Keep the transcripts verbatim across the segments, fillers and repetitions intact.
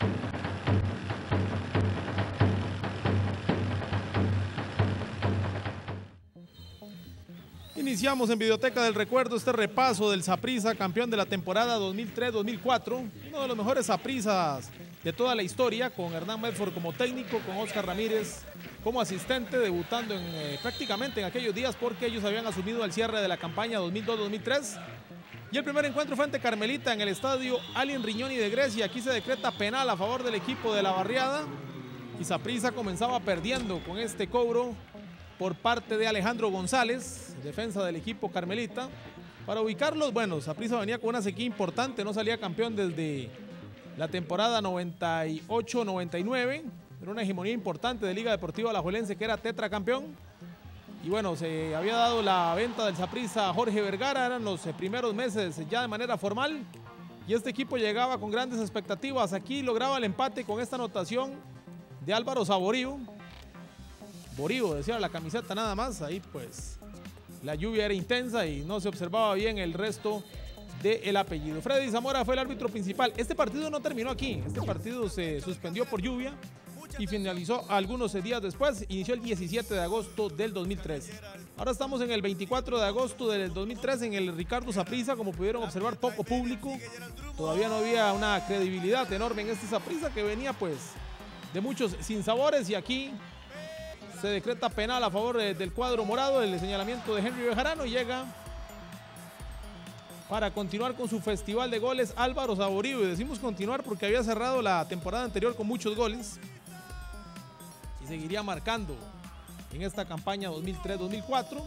Iniciamos en Videoteca del Recuerdo este repaso del Saprissa, campeón de la temporada dos mil tres dos mil cuatro, uno de los mejores Saprissas de toda la historia, con Hernán Medford como técnico, con Oscar Ramírez como asistente, debutando en, eh, prácticamente en aquellos días, porque ellos habían asumido el cierre de la campaña dos mil dos dos mil tres. Y el primer encuentro fue ante Carmelita en el estadio Allen Riñoni de Grecia. Aquí se decreta penal a favor del equipo de la barriada y Saprissa comenzaba perdiendo con este cobro por parte de Alejandro González, defensa del equipo carmelita. Para ubicarlos, bueno, Saprissa venía con una sequía importante, no salía campeón desde la temporada noventa y ocho noventa y nueve, era una hegemonía importante de Liga Deportiva Alajuelense, que era tetracampeón. Y bueno, se había dado la venta del Saprissa a Jorge Vergara, eran los primeros meses ya de manera formal, y este equipo llegaba con grandes expectativas. Aquí lograba el empate con esta anotación de Álvaro Saborío. Borío decía la camiseta nada más, ahí pues la lluvia era intensa y no se observaba bien el resto del apellido. Freddy Zamora fue el árbitro principal. Este partido no terminó aquí, este partido se suspendió por lluvia y finalizó algunos días después, inició el diecisiete de agosto del dos mil tres. Ahora estamos en el veinticuatro de agosto del dos mil tres en el Ricardo Saprissa. Como pudieron observar, poco público, todavía no había una credibilidad enorme en este Saprissa, que venía pues de muchos sinsabores, y aquí se decreta penal a favor del cuadro morado, el señalamiento de Henry Bejarano, y llega para continuar con su festival de goles Álvaro Saborío. Y decimos continuar porque había cerrado la temporada anterior con muchos goles y seguiría marcando en esta campaña dos mil tres dos mil cuatro,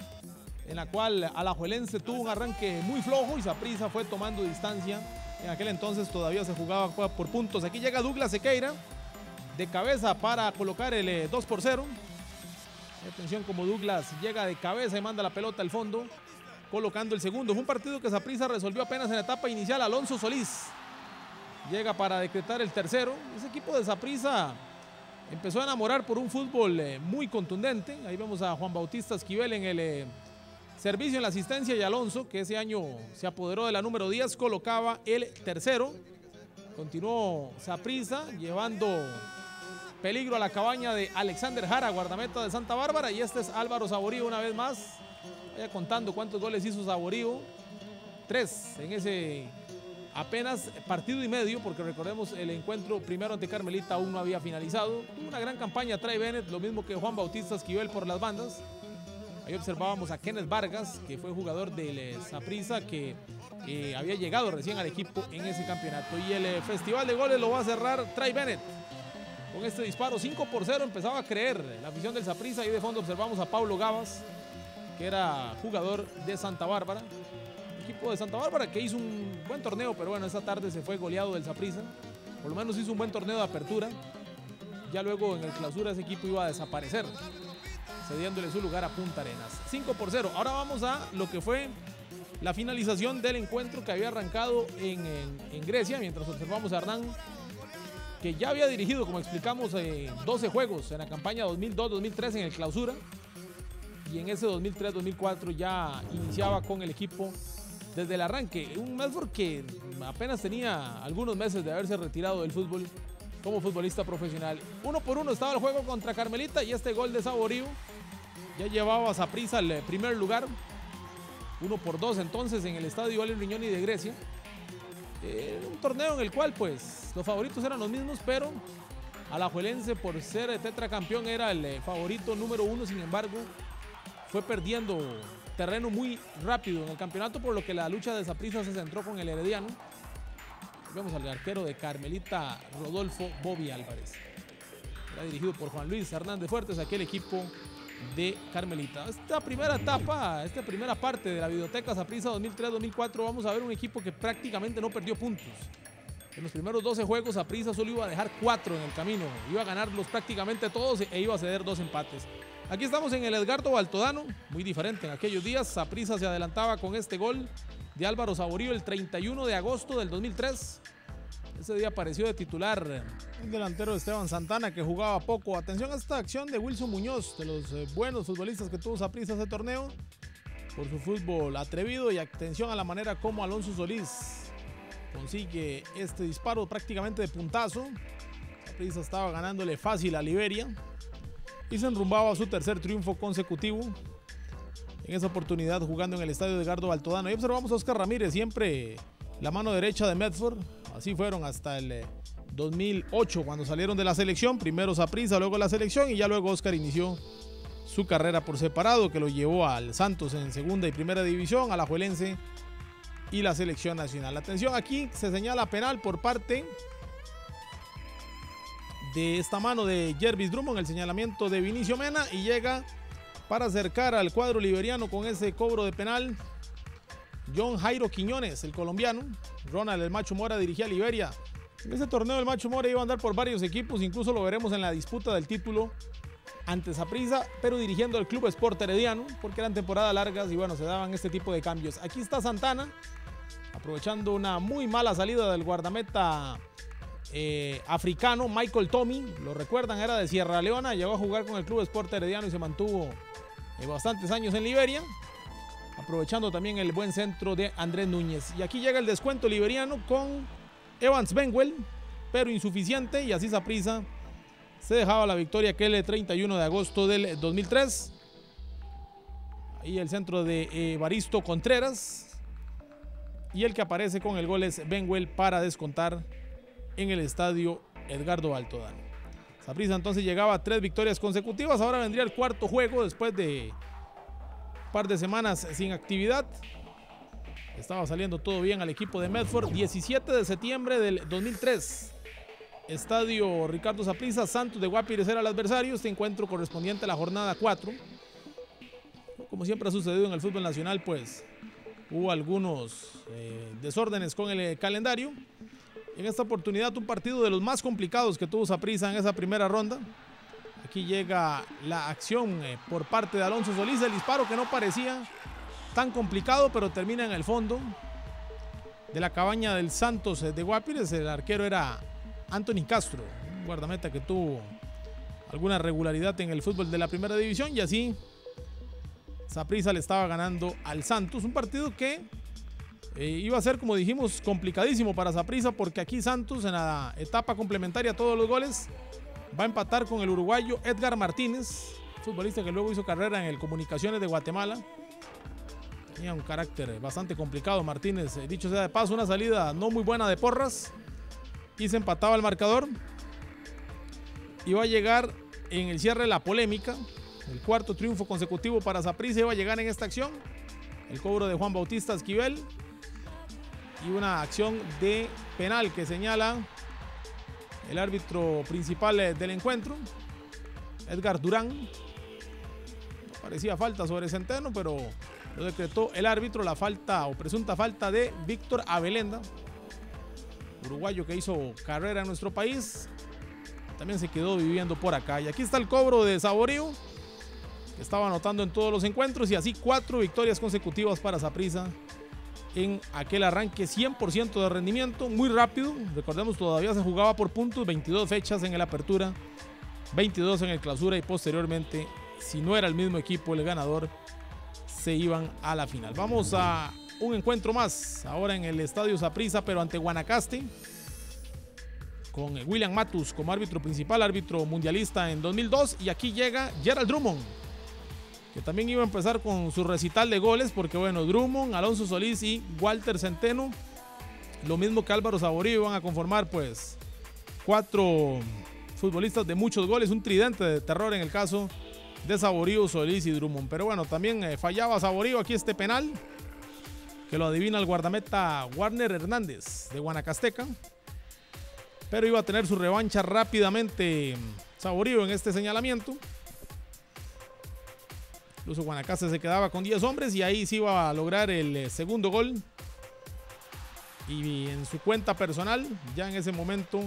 en la cual Alajuelense tuvo un arranque muy flojo y Saprissa fue tomando distancia. En aquel entonces todavía se jugaba por puntos. Aquí llega Douglas Sequeira de cabeza para colocar el eh, dos por cero. Atención como Douglas llega de cabeza y manda la pelota al fondo, colocando el segundo. Fue un partido que Saprissa resolvió apenas en la etapa inicial. Alonso Solís llega para decretar el tercero. Ese equipo de Saprissa empezó a enamorar por un fútbol eh, muy contundente. Ahí vemos a Juan Bautista Esquivel en el eh, servicio, en la asistencia, y Alonso, que ese año se apoderó de la número diez, colocaba el tercero. Continuó Saprissa llevando peligro a la cabaña de Alexander Jara, guardameta de Santa Bárbara, y este es Álvaro Saborío una vez más. Vaya contando cuántos goles hizo Saborío, tres en ese apenas partido y medio, porque recordemos el encuentro primero ante Carmelita aún no había finalizado. Tuvo una gran campaña Trey Bennett, lo mismo que Juan Bautista Esquivel por las bandas. Ahí observábamos a Kenneth Vargas, que fue jugador del Saprissa, que eh, había llegado recién al equipo en ese campeonato. Y el eh, festival de goles lo va a cerrar Trey Bennett con este disparo. Cinco por cero empezaba a creer la afición del Saprissa. Ahí de fondo observamos a Pablo Gavas, que era jugador de Santa Bárbara. Equipo de Santa Bárbara que hizo un buen torneo, pero bueno, esta tarde se fue goleado del Saprissa. Por lo menos hizo un buen torneo de apertura. Ya luego en el clausura ese equipo iba a desaparecer, cediéndole su lugar a Punta Arenas. cinco por cero. Ahora vamos a lo que fue la finalización del encuentro que había arrancado en, en, en Grecia, mientras observamos a Hernán, que ya había dirigido, como explicamos, eh, doce juegos en la campaña dos mil dos dos mil tres en el clausura, y en ese dos mil tres dos mil cuatro ya iniciaba con el equipo desde el arranque. Un Medford que apenas tenía algunos meses de haberse retirado del fútbol como futbolista profesional. Uno por uno estaba el juego contra Carmelita, y este gol de Saborío ya llevaba a Saprissa al primer lugar. Uno por dos entonces en el estadio Allen Riñoni de Grecia. Eh, un torneo en el cual pues los favoritos eran los mismos, pero Alajuelense, por ser tetracampeón, era el favorito número uno. Sin embargo, fue perdiendo terreno muy rápido en el campeonato, por lo que la lucha de Saprissa se centró con el Herediano. Vemos al arquero de Carmelita, Rodolfo Bobby Álvarez. Era dirigido por Juan Luis Hernández Fuertes, aquel equipo de Carmelita. Esta primera etapa, esta primera parte de la Videoteca Saprissa dos mil tres dos mil cuatro, vamos a ver un equipo que prácticamente no perdió puntos. En los primeros doce juegos Saprissa solo iba a dejar cuatro en el camino, iba a ganarlos prácticamente todos e iba a ceder dos empates. Aquí estamos en el Edgardo Baltodano, muy diferente en aquellos días. Saprissa se adelantaba con este gol de Álvaro Saborío el treinta y uno de agosto del dos mil tres. Ese día apareció de titular un delantero de Esteban Santana, que jugaba poco. Atención a esta acción de Wilson Muñoz, de los eh, buenos futbolistas que tuvo Saprissa ese torneo, por su fútbol atrevido, y atención a la manera como Alonso Solís consigue este disparo prácticamente de puntazo. Saprissa estaba ganándole fácil a Liberia y se enrumbaba a su tercer triunfo consecutivo. En esa oportunidad jugando en el estadio Edgardo Baltodano. Y observamos a Oscar Ramírez, siempre la mano derecha de Medford. Así fueron hasta el dos mil ocho cuando salieron de la selección. Primero Saprissa, luego la selección y ya luego Oscar inició su carrera por separado, que lo llevó al Santos en segunda y primera división, a la Alajuelense y la selección nacional. Atención, aquí se señala penal por parte de esta mano de Jervis Drummond, el señalamiento de Vinicio Mena, y llega para acercar al cuadro liberiano con ese cobro de penal John Jairo Quiñones, el colombiano. Ronald el Macho Mora dirigía a Liberia. En ese torneo el Macho Mora iba a andar por varios equipos, incluso lo veremos en la disputa del título ante Saprissa, pero dirigiendo el Club Sport Herediano, porque eran temporadas largas y bueno, se daban este tipo de cambios. Aquí está Santana, aprovechando una muy mala salida del guardameta eh, africano Michael Tommy. Lo recuerdan, era de Sierra Leona, llegó a jugar con el Club Sport Herediano y se mantuvo eh, bastantes años en Liberia, aprovechando también el buen centro de Andrés Núñez. Y aquí llega el descuento liberiano con Evans Benwell, pero insuficiente, y así Saprissa se dejaba la victoria aquel treinta y uno de agosto del dos mil tres. Ahí el centro de Evaristo Contreras, y el que aparece con el gol es Benwell para descontar en el estadio Edgardo Baltodano. Saprissa entonces llegaba a tres victorias consecutivas. Ahora vendría el cuarto juego después de un par de semanas sin actividad. Estaba saliendo todo bien al equipo de Medford. diecisiete de septiembre del dos mil tres. Estadio Ricardo Saprissa, Santos de Guapiles era el adversario. Este encuentro correspondiente a la jornada cuatro. Como siempre ha sucedido en el fútbol nacional, pues hubo algunos eh, desórdenes con el eh, calendario. En esta oportunidad un partido de los más complicados que tuvo Saprissa en esa primera ronda. Aquí llega la acción eh, por parte de Alonso Solís, el disparo que no parecía tan complicado, pero termina en el fondo de la cabaña del Santos de Guapiles. El arquero era Anthony Castro, un guardameta que tuvo alguna regularidad en el fútbol de la primera división, y así Saprissa le estaba ganando al Santos. Un partido que eh, iba a ser, como dijimos, complicadísimo para Saprissa, porque aquí Santos en la etapa complementaria todos los goles va a empatar con el uruguayo Edgar Martínez, futbolista que luego hizo carrera en el Comunicaciones de Guatemala. Tenía un carácter bastante complicado Martínez, eh, dicho sea de paso, una salida no muy buena de Porras y se empataba el marcador. Y va a llegar en el cierre la polémica, el cuarto triunfo consecutivo para Saprissa iba a llegar en esta acción, el cobro de Juan Bautista Esquivel y una acción de penal que señala el árbitro principal del encuentro, Edgar Durán. No parecía falta sobre Centeno, pero lo decretó el árbitro, la falta o presunta falta de Víctor Abelenda, uruguayo que hizo carrera en nuestro país, también se quedó viviendo por acá. Y aquí está el cobro de Saborío, que estaba anotando en todos los encuentros, y así cuatro victorias consecutivas para Saprissa en aquel arranque, cien por ciento de rendimiento, muy rápido. Recordemos, todavía se jugaba por puntos, veintidós fechas en el Apertura, veintidós en el Clausura, y posteriormente, si no era el mismo equipo el ganador, se iban a la final. Vamos a un encuentro más, ahora en el estadio Saprissa, pero ante Guanacaste, con William Matus como árbitro principal, árbitro mundialista en dos mil dos, y aquí llega Gerald Drummond, que también iba a empezar con su recital de goles, porque bueno, Drummond, Alonso Solís y Walter Centeno, lo mismo que Álvaro Saborío, iban a conformar pues cuatro futbolistas de muchos goles, un tridente de terror en el caso de Saborío, Solís y Drummond. Pero bueno, también eh, fallaba Saborío aquí este penal, que lo adivina el guardameta Warner Hernández de Guanacasteca, pero iba a tener su revancha rápidamente Saborío en este señalamiento. Incluso Guanacaste se quedaba con diez hombres y ahí se iba a lograr el eh, segundo gol. Y en su cuenta personal, ya en ese momento,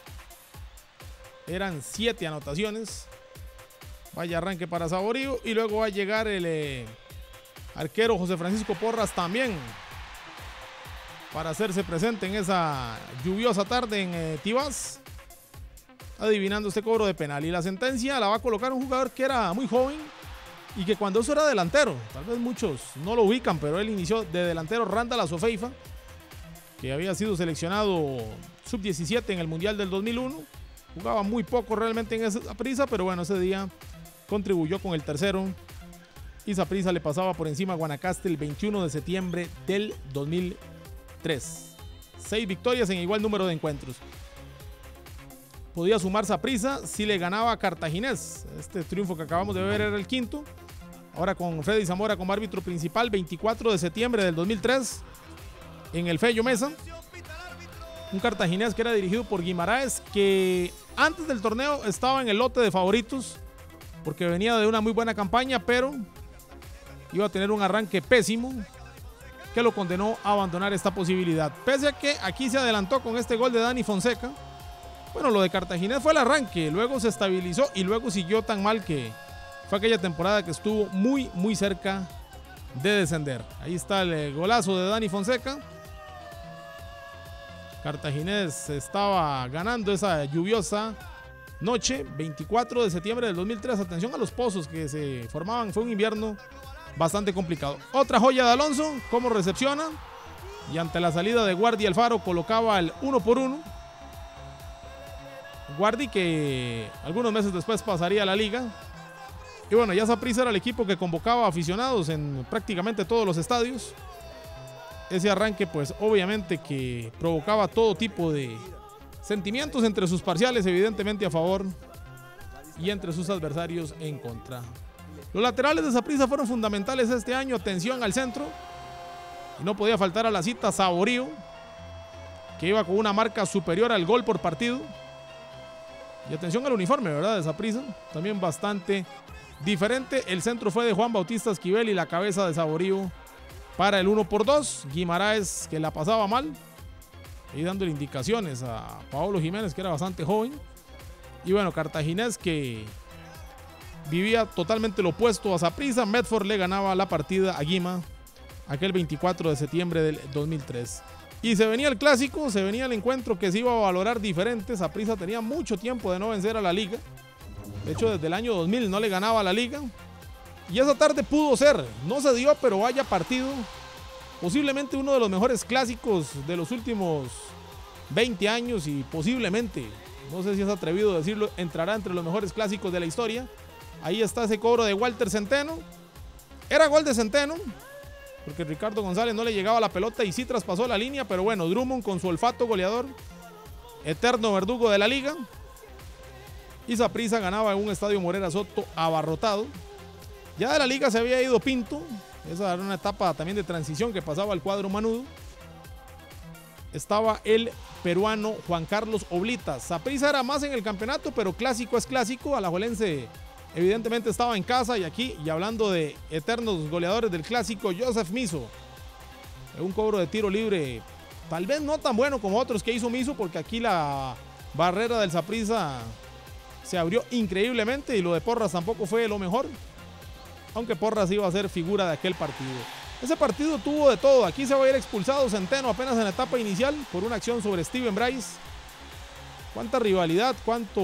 eran siete anotaciones. Vaya arranque para Saborío. Y luego va a llegar el eh, arquero José Francisco Porras también, para hacerse presente en esa lluviosa tarde en eh, Tibás, adivinando este cobro de penal. Y la sentencia la va a colocar un jugador que era muy joven y que cuando eso era delantero, tal vez muchos no lo ubican, pero él inició de delantero, Randall Azofeifa, que que había sido seleccionado sub diecisiete en el Mundial del dos mil uno. Jugaba muy poco realmente en esa Saprissa, pero bueno, ese día contribuyó con el tercero. Y Saprissa le pasaba por encima a Guanacaste el veintiuno de septiembre del dos mil tres. Seis victorias en igual número de encuentros. Podía sumar Saprissa si le ganaba a Cartaginés. Este triunfo que acabamos de ver era el quinto. Ahora con Freddy Zamora como árbitro principal, veinticuatro de septiembre del dos mil tres, en el Fello Mesa. Un cartaginés que era dirigido por Guimaraes, que antes del torneo estaba en el lote de favoritos, porque venía de una muy buena campaña, pero iba a tener un arranque pésimo, que lo condenó a abandonar esta posibilidad. Pese a que aquí se adelantó con este gol de Dani Fonseca. Bueno, lo de Cartaginés fue el arranque, luego se estabilizó y luego siguió tan mal que fue aquella temporada que estuvo muy, muy cerca de descender. Ahí está el golazo de Dani Fonseca. Cartaginés estaba ganando esa lluviosa noche, veinticuatro de septiembre del dos mil tres. Atención a los pozos que se formaban, fue un invierno bastante complicado. Otra joya de Alonso, cómo recepciona, y ante la salida de Guardi Alfaro colocaba el uno por uno. Guardi que algunos meses después pasaría a la liga. Y bueno, ya Saprissa era el equipo que convocaba aficionados en prácticamente todos los estadios. Ese arranque pues obviamente que provocaba todo tipo de sentimientos entre sus parciales, evidentemente a favor, y entre sus adversarios en contra. Los laterales de Saprissa fueron fundamentales este año. Atención al centro, y no podía faltar a la cita Saborío, que iba con una marca superior al gol por partido. Y atención al uniforme, ¿verdad?, de Saprissa, también bastante diferente. El centro fue de Juan Bautista Esquivel y la cabeza de Saborío para el uno por dos. Guimaraes, que la pasaba mal, y dándole indicaciones a Paolo Jiménez, que era bastante joven. Y bueno, Cartaginés, que vivía totalmente lo opuesto a Saprissa. Medford le ganaba la partida a Guima aquel veinticuatro de septiembre del dos mil tres. Y se venía el clásico, se venía el encuentro que se iba a valorar diferente. Saprissa tenía mucho tiempo de no vencer a la liga. De hecho, desde el año dos mil no le ganaba a la liga. Y esa tarde pudo ser, no se dio, pero vaya partido. Posiblemente uno de los mejores clásicos de los últimos veinte años, y posiblemente, no sé si es atrevido decirlo, entrará entre los mejores clásicos de la historia. Ahí está ese cobro de Walter Centeno. Era gol de Centeno, porque Ricardo González no le llegaba la pelota y sí traspasó la línea, pero bueno, Drummond con su olfato goleador, eterno verdugo de la liga. Y Saprissa ganaba en un estadio Morera Soto abarrotado. Ya de la liga se había ido Pinto, esa era una etapa también de transición que pasaba al cuadro manudo. Estaba el peruano Juan Carlos Oblitas. Saprissa era más en el campeonato, pero clásico es clásico. Alajuelense evidentemente estaba en casa, y aquí, y hablando de eternos goleadores del clásico, Joseph Miso, un cobro de tiro libre tal vez no tan bueno como otros que hizo Miso, porque aquí la barrera del Saprissa se abrió increíblemente, y lo de Porras tampoco fue lo mejor, aunque Porras iba a ser figura de aquel partido. Ese partido tuvo de todo. Aquí se va a ir expulsado Centeno apenas en la etapa inicial por una acción sobre Steven Bryce. Cuánta rivalidad, cuánto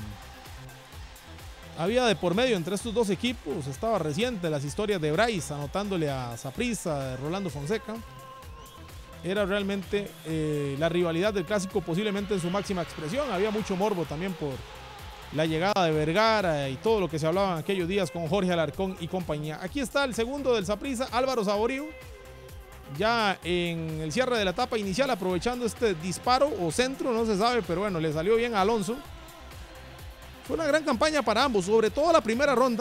había de por medio entre estos dos equipos. Estaba reciente las historias de Bryce anotándole a Saprissa, de Rolando Fonseca. Era realmente eh, la rivalidad del clásico posiblemente en su máxima expresión. Había mucho morbo también por la llegada de Vergara y todo lo que se hablaba en aquellos días con Jorge Alarcón y compañía. Aquí está el segundo del Saprissa, Álvaro Saborío, ya en el cierre de la etapa inicial, aprovechando este disparo o centro, no se sabe, pero bueno, le salió bien a Alonso. Fue una gran campaña para ambos, sobre todo la primera ronda.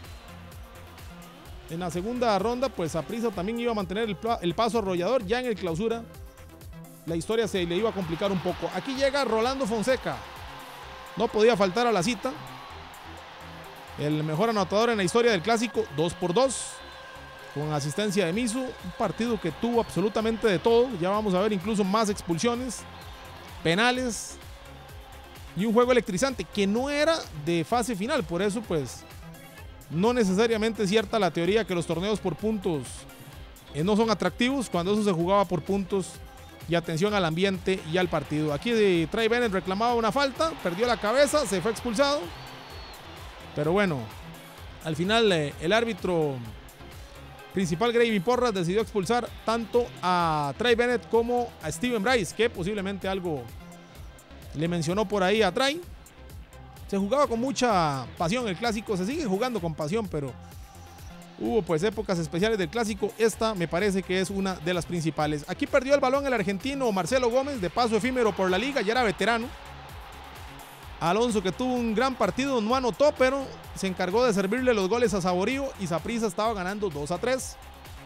En la segunda ronda, pues Saprissa también iba a mantener el, el paso arrollador. Ya en el clausura, la historia se le iba a complicar un poco. Aquí llega Rolando Fonseca. No podía faltar a la cita. El mejor anotador en la historia del clásico, dos por dos, con asistencia de Miso. Un partido que tuvo absolutamente de todo. Ya vamos a ver incluso más expulsiones, penales, y un juego electrizante que no era de fase final. Por eso pues no necesariamente es cierta la teoría que los torneos por puntos eh, no son atractivos, cuando eso se jugaba por puntos. Y atención al ambiente y al partido. Aquí de Trey Bennett reclamaba una falta, perdió la cabeza, se fue expulsado. Pero bueno, al final eh, el árbitro principal Gravy Porras decidió expulsar tanto a Trey Bennett como a Steven Bryce, que posiblemente algo le mencionó por ahí a Trey. Se jugaba con mucha pasión el clásico, se sigue jugando con pasión, pero hubo pues épocas especiales del clásico. Esta me parece que es una de las principales. Aquí perdió el balón el argentino Marcelo Gómez, de paso efímero por la liga, ya era veterano. Alonso, que tuvo un gran partido, no anotó, pero se encargó de servirle los goles a Saborío y Saprissa estaba ganando dos a tres.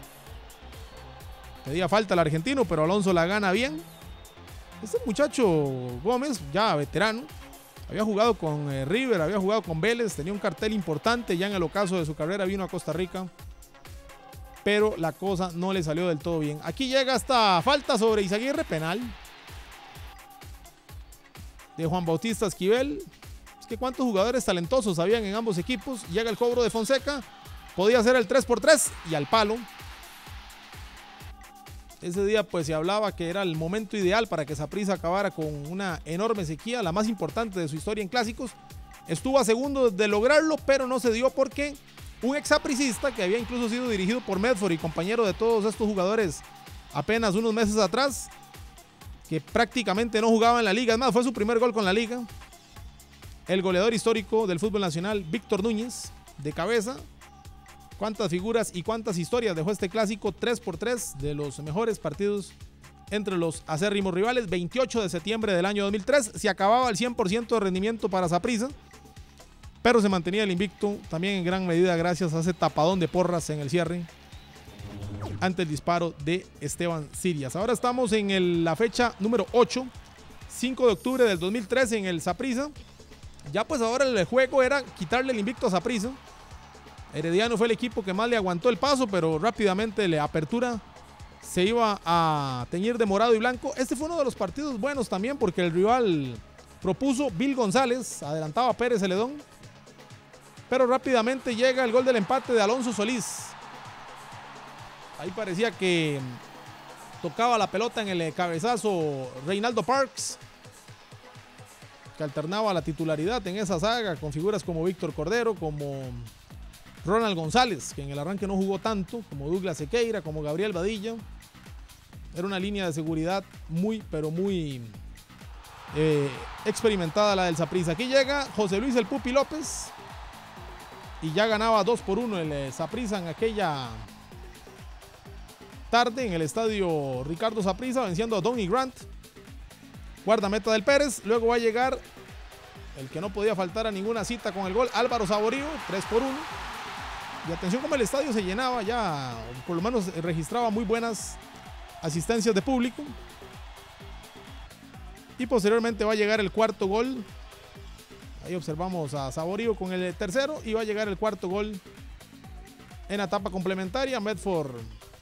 Pedía falta el argentino, pero Alonso la gana bien. Este muchacho Gómez, ya veterano, había jugado con eh, River, había jugado con Vélez, tenía un cartel importante, ya en el ocaso de su carrera vino a Costa Rica, pero la cosa no le salió del todo bien. Aquí llega esta falta sobre Izaguirre, penal de Juan Bautista Esquivel. Es que cuántos jugadores talentosos habían en ambos equipos. Llega el cobro de Fonseca, podía ser el tres por tres y al palo. Ese día pues se hablaba que era el momento ideal para que Saprissa acabara con una enorme sequía, la más importante de su historia en clásicos. Estuvo a segundos de lograrlo, pero no se dio porque un ex sapricista que había incluso sido dirigido por Medford y compañero de todos estos jugadores apenas unos meses atrás, que prácticamente no jugaba en la liga, es más, fue su primer gol con la liga, el goleador histórico del fútbol nacional, Víctor Núñez, de cabeza. Cuántas figuras y cuántas historias dejó este clásico, tres por tres, de los mejores partidos entre los acérrimos rivales. Veintiocho de septiembre del año dos mil tres, se acababa el cien por ciento de rendimiento para Saprissa, pero se mantenía el invicto, también en gran medida gracias a ese tapadón de Porras en el cierre ante el disparo de Esteban Sirias. Ahora estamos en el, la fecha número ocho, cinco de octubre del dos mil trece en el Saprissa. Ya pues ahora el juego era quitarle el invicto a Saprissa. Herediano fue el equipo que más le aguantó el paso, pero rápidamente la apertura se iba a teñir de morado y blanco. Este fue uno de los partidos buenos también porque el rival propuso Bill González, adelantaba a Pérez Celedón, pero rápidamente llega el gol del empate de Alonso Solís. Ahí parecía que tocaba la pelota en el cabezazo Reinaldo Parks, que alternaba la titularidad en esa saga con figuras como Víctor Cordero, como Ronald González, que en el arranque no jugó tanto, como Douglas Sequeira, como Gabriel Badilla. Era una línea de seguridad muy, pero muy eh, experimentada la del Saprissa. Aquí llega José Luis El Pupi López y ya ganaba dos por uno el Saprissa en aquella tarde en el estadio Ricardo Saprissa, venciendo a Donny Grant, guardameta del Pérez. Luego va a llegar el que no podía faltar a ninguna cita con el gol, Álvaro Saborío, tres por uno. Y atención como el estadio se llenaba ya, por lo menos registraba muy buenas asistencias de público. Y posteriormente va a llegar el cuarto gol. Ahí observamos a Saborío con el tercero y va a llegar el cuarto gol en la etapa complementaria. Medford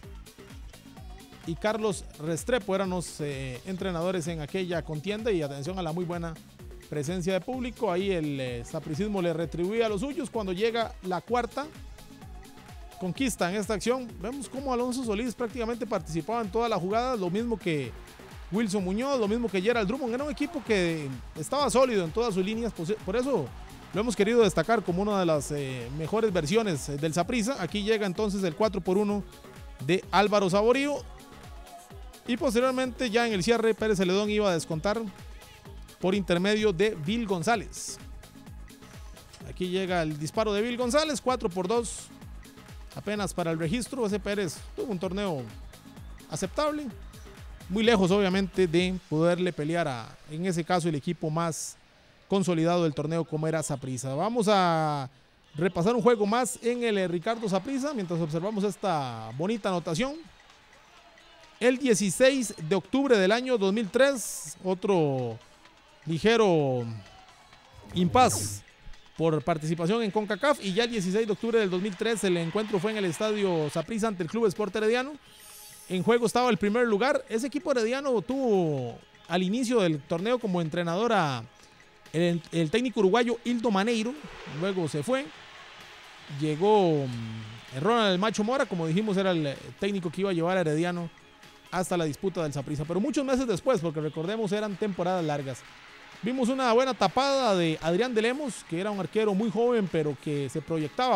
y Carlos Restrepo eran los eh, entrenadores en aquella contienda, y atención a la muy buena presencia de público. Ahí el eh, sapricismo le retribuía a los suyos cuando llega la cuarta conquista en esta acción. Vemos cómo Alonso Solís prácticamente participaba en todas las jugadas, lo mismo que Wilson Muñoz, lo mismo que Gerald Drummond. Era un equipo que estaba sólido en todas sus líneas, por eso lo hemos querido destacar como una de las eh, mejores versiones del Saprissa. Aquí llega entonces el cuatro por uno de Álvaro Saborío, y posteriormente ya en el cierre Pérez Celedón iba a descontar por intermedio de Bill González. Aquí llega el disparo de Bill González, cuatro por dos apenas para el registro. Ese Pérez tuvo un torneo aceptable, muy lejos obviamente de poderle pelear a, en ese caso, el equipo más consolidado del torneo como era Saprissa. Vamos a repasar un juego más en el Ricardo Saprissa mientras observamos esta bonita anotación. El dieciséis de octubre del año dos mil tres, otro ligero impas por participación en CONCACAF, y ya el dieciséis de octubre del dos mil tres el encuentro fue en el estadio Saprissa ante el Club Sport Herediano. En juego estaba el primer lugar. Ese equipo herediano tuvo al inicio del torneo como entrenador a el, el técnico uruguayo Hildo Maneiro, luego se fue, llegó Ronald El Macho Mora, como dijimos era el técnico que iba a llevar a Herediano hasta la disputa del Saprissa, pero muchos meses después, porque recordemos eran temporadas largas. Vimos una buena tapada de Adrián de Lemos, que era un arquero muy joven pero que se proyectaba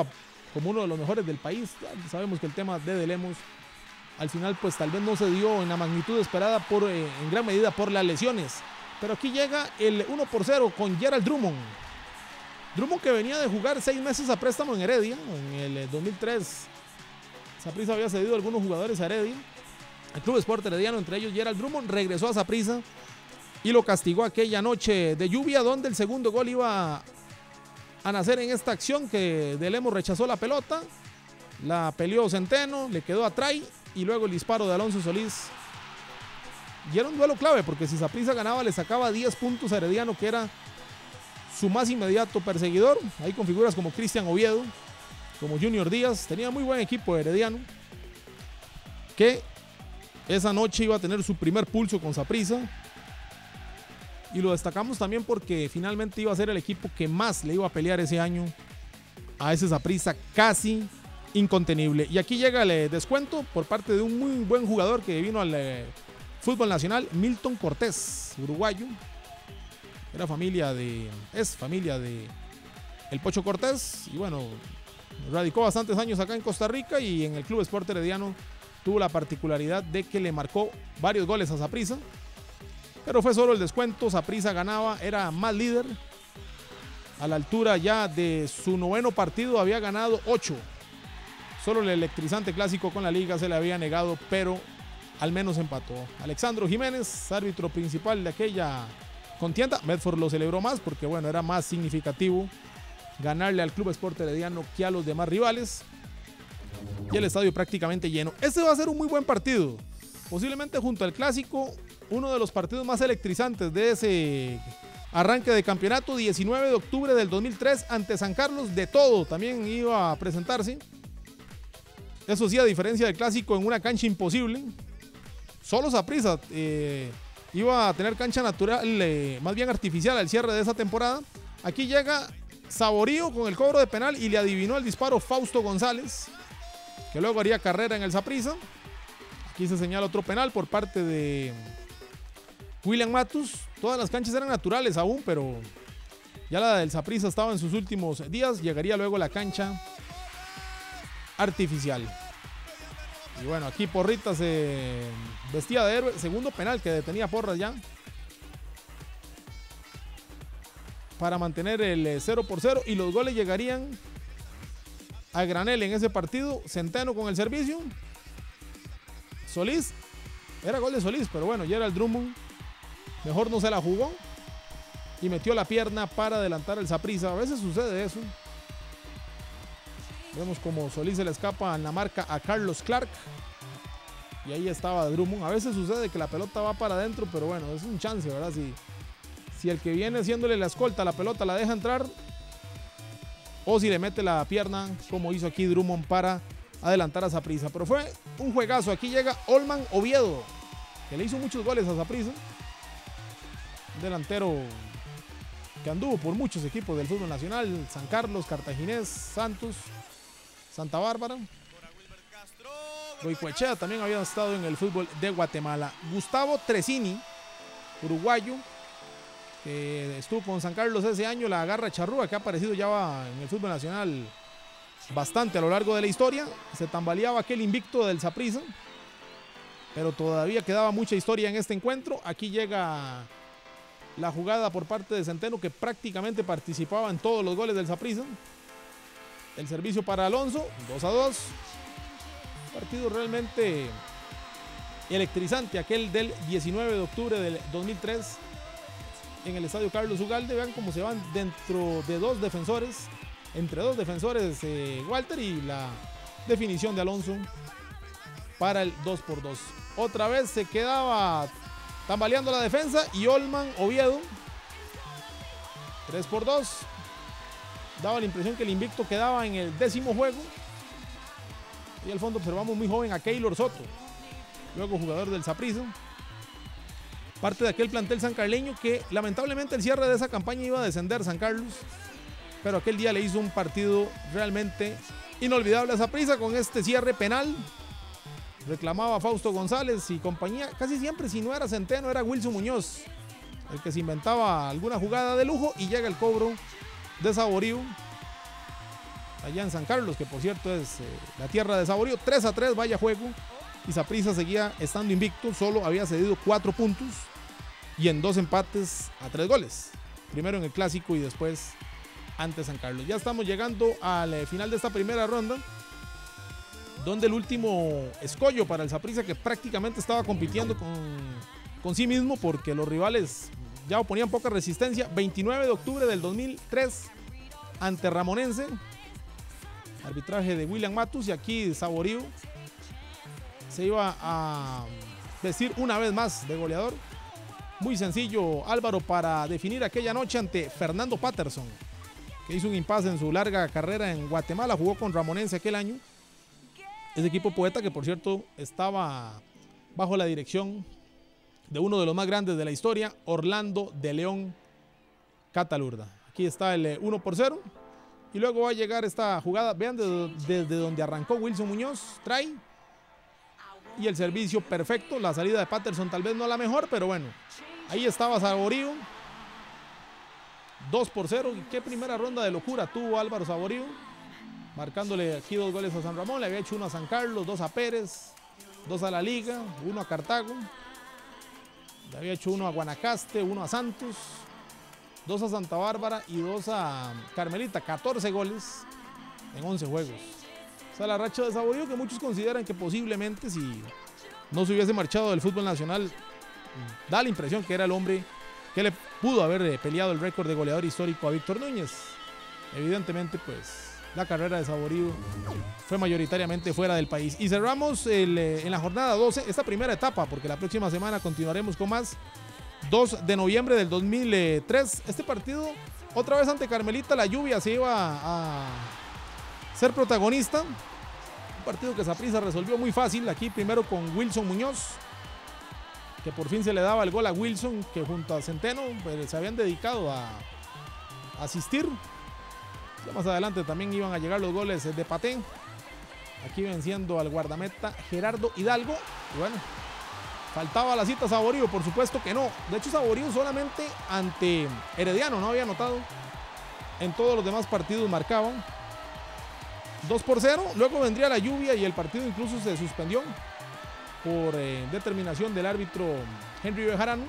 como uno de los mejores del país. Sabemos que el tema de De Lemos al final pues tal vez no se dio en la magnitud esperada por, eh, en gran medida por las lesiones. Pero aquí llega el uno por cero con Gerald Drummond. Drummond, que venía de jugar seis meses a préstamo en Heredia. En el dos mil tres Saprissa había cedido a algunos jugadores a Heredia. El Club Sport Herediano, entre ellos Gerald Drummond, regresó a Saprissa y lo castigó aquella noche de lluvia, donde el segundo gol iba a nacer en esta acción, que De Lemos rechazó la pelota, la peleó Centeno, le quedó atrás y luego el disparo de Alonso Solís. Y era un duelo clave, porque si Saprissa ganaba le sacaba diez puntos a Herediano, que era su más inmediato perseguidor, ahí con figuras como Cristian Oviedo, como Junior Díaz. Tenía muy buen equipo Herediano, que esa noche iba a tener su primer pulso con Saprissa. Y lo destacamos también porque finalmente iba a ser el equipo que más le iba a pelear ese año a ese Saprissa casi incontenible. Y aquí llega el descuento por parte de un muy buen jugador que vino al eh, fútbol nacional, Milton Cortés, uruguayo. Era familia de, es familia de el Pocho Cortés, y bueno, radicó bastantes años acá en Costa Rica, y en el Club Sport Herediano tuvo la particularidad de que le marcó varios goles a Saprissa, pero fue solo el descuento. Saprissa ganaba, era más líder. A la altura ya de su noveno partido había ganado ocho. Solo el electrizante clásico con la liga se le había negado, pero al menos empató. Alexandro Jiménez, árbitro principal de aquella contienda. Medford lo celebró más porque, bueno, era más significativo ganarle al Club Sport Herediano que a los demás rivales. Y el estadio prácticamente lleno. Este va a ser un muy buen partido. Posiblemente junto al clásico, uno de los partidos más electrizantes de ese arranque de campeonato. diecinueve de octubre del dos mil tres ante San Carlos. De Todo también iba a presentarse. Eso sí, a diferencia del clásico, en una cancha imposible. Solo Saprissa eh, iba a tener cancha natural, eh, más bien artificial, al cierre de esa temporada. Aquí llega Saborío con el cobro de penal y le adivinó el disparo Fausto González, que luego haría carrera en el Saprissa. Aquí se señala otro penal por parte de William Matus. Todas las canchas eran naturales aún, pero ya la del Saprissa estaba en sus últimos días. Llegaría luego la cancha artificial. Y bueno, aquí Porritas se vestía de héroe. Segundo penal que detenía Porras ya, para mantener el cero por cero. Y los goles llegarían a granel en ese partido. Centeno con el servicio. Solís, era gol de Solís, pero bueno, Gerald Drummond mejor no se la jugó y metió la pierna para adelantar el Saprissa. A veces sucede eso. Vemos como Solís se le escapa en la marca a Carlos Clark, y ahí estaba Drummond. A veces sucede que la pelota va para adentro, pero bueno, es un chance, ¿verdad? Si, si el que viene haciéndole la escolta, la pelota la deja entrar, o si le mete la pierna, como hizo aquí Drummond para adelantar a Saprissa. Pero fue un juegazo. Aquí llega Olman Oviedo, que le hizo muchos goles a Saprissa. Delantero que anduvo por muchos equipos del fútbol nacional: San Carlos, Cartaginés, Santos, Santa Bárbara. Goicoechea también había estado en el fútbol de Guatemala. Gustavo Tresini, uruguayo, que estuvo con San Carlos ese año. La garra charrúa, que ha aparecido ya en el fútbol nacional bastante a lo largo de la historia. Se tambaleaba aquel invicto del Saprissa, pero todavía quedaba mucha historia en este encuentro. Aquí llega la jugada por parte de Centeno, que prácticamente participaba en todos los goles del Saprissa. El servicio para Alonso, dos a dos. Partido realmente electrizante, aquel del diecinueve de octubre del dos mil tres en el estadio Carlos Ugalde. Vean cómo se van dentro de dos defensores, entre dos defensores, eh, Walter, y la definición de Alonso para el dos por dos. Otra vez se quedaba tambaleando la defensa, y Olman Oviedo, tres por dos. Daba la impresión que el invicto quedaba en el décimo juego. Y al fondo observamos muy joven a Keylor Soto, luego jugador del Saprissa, parte de aquel plantel sancarleño que lamentablemente el cierre de esa campaña iba a descender San Carlos, pero aquel día le hizo un partido realmente inolvidable a Saprissa con este cierre penal. Reclamaba Fausto González y compañía. Casi siempre, si no era Centeno, era Wilson Muñoz el que se inventaba alguna jugada de lujo, y llega el cobro de Saborío allá en San Carlos, que por cierto es eh, la tierra de Saborío. tres a tres, vaya juego. Y Saprissa seguía estando invicto, solo había cedido cuatro puntos y en dos empates a tres goles. Primero en el clásico y después ante San Carlos. Ya estamos llegando al eh, final de esta primera ronda, donde el último escollo para el Saprissa, que prácticamente estaba compitiendo con, con sí mismo porque los rivales ya oponían poca resistencia. veintinueve de octubre del dos mil tres ante Ramonense, arbitraje de William Matus, y aquí Saborío se iba a vestir una vez más de goleador. Muy sencillo, Álvaro, para definir aquella noche ante Fernando Patterson, que hizo un impasse en su larga carrera en Guatemala. Jugó con Ramonense aquel año. Ese equipo poeta que por cierto estaba bajo la dirección de uno de los más grandes de la historia, Orlando de León Catalurda. Aquí está el uno por cero. Y luego va a llegar esta jugada. Vean desde, desde donde arrancó Wilson Muñoz. Trae. Y el servicio perfecto. La salida de Patterson tal vez no la mejor, pero bueno. Ahí estaba Saborío. dos por cero. Y qué primera ronda de locura tuvo Álvaro Saborío. Marcándole aquí dos goles a San Ramón. Le había hecho uno a San Carlos, dos a Pérez, dos a la Liga, uno a Cartago. Le había hecho uno a Guanacaste, uno a Santos, dos a Santa Bárbara y dos a Carmelita. catorce goles en once juegos. O sea, la racha de Saborío, que muchos consideran que posiblemente, si no se hubiese marchado del fútbol nacional, da la impresión que era el hombre que le pudo haber peleado el récord de goleador histórico a Víctor Núñez. Evidentemente, pues la carrera de Saborío fue mayoritariamente fuera del país. Y cerramos el, eh, en la jornada doce esta primera etapa, porque la próxima semana continuaremos con más. dos de noviembre del dos mil tres, este partido otra vez ante Carmelita. La lluvia se iba a ser protagonista. Un partido que Saprissa resolvió muy fácil, aquí primero con Wilson Muñoz, que por fin se le daba el gol a Wilson, que junto a Centeno pues, se habían dedicado a, a asistir. Ya más adelante también iban a llegar los goles de Paté. Aquí venciendo al guardameta Gerardo Hidalgo. Y bueno, faltaba la cita Saborío, por supuesto que no. De hecho, Saborío solamente ante Herediano no había anotado. En todos los demás partidos marcaban. dos por cero. Luego vendría la lluvia y el partido incluso se suspendió por eh, determinación del árbitro Henry Bejarano.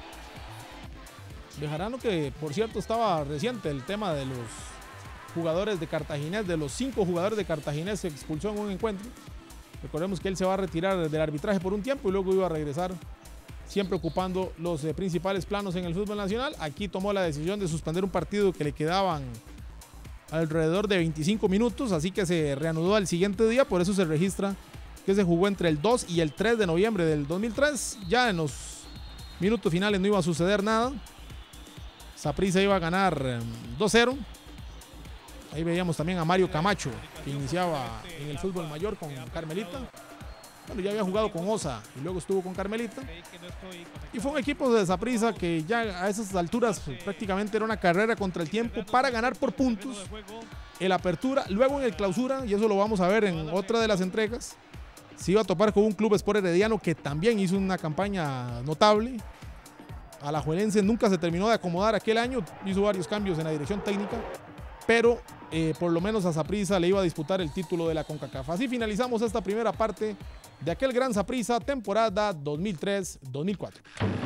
Bejarano, que por cierto estaba reciente el tema de los jugadores de Cartaginés, de los cinco jugadores de Cartaginés se expulsó en un encuentro. Recordemos que él se va a retirar del arbitraje por un tiempo y luego iba a regresar, siempre ocupando los eh, principales planos en el fútbol nacional. Aquí tomó la decisión de suspender un partido que le quedaban alrededor de veinticinco minutos, así que se reanudó al siguiente día. Por eso se registra que se jugó entre el dos y el tres de noviembre del dos mil tres. Ya en los minutos finales no iba a suceder nada. Saprissa iba a ganar eh, dos cero. Ahí veíamos también a Mario Camacho, que iniciaba en el fútbol mayor con Carmelita. Bueno, ya había jugado con Osa y luego estuvo con Carmelita. Y fue un equipo de Saprissa que ya a esas alturas prácticamente era una carrera contra el tiempo para ganar por puntos el Apertura. Luego en el Clausura, y eso lo vamos a ver en otra de las entregas, se iba a topar con un Club Sport Herediano que también hizo una campaña notable. Alajuelense nunca se terminó de acomodar aquel año, hizo varios cambios en la dirección técnica, pero eh, por lo menos a Saprissa le iba a disputar el título de la CONCACAF. Así finalizamos esta primera parte de aquel gran Saprissa, temporada dos mil tres dos mil cuatro.